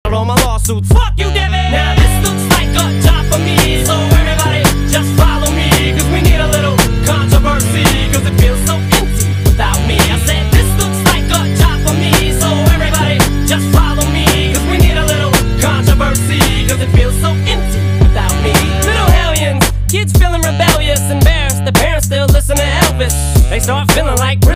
all my lawsuits. Fuck you, Devin! Now this looks like a job for me, so everybody just follow me, cause we need a little controversy, cause it feels so empty without me. I said this looks like a job for me, so everybody just follow me, cause we need a little controversy, cause it feels so empty without me. Little hellions, kids feeling rebellious, embarrassed, the parents still listen to Elvis. They start feeling like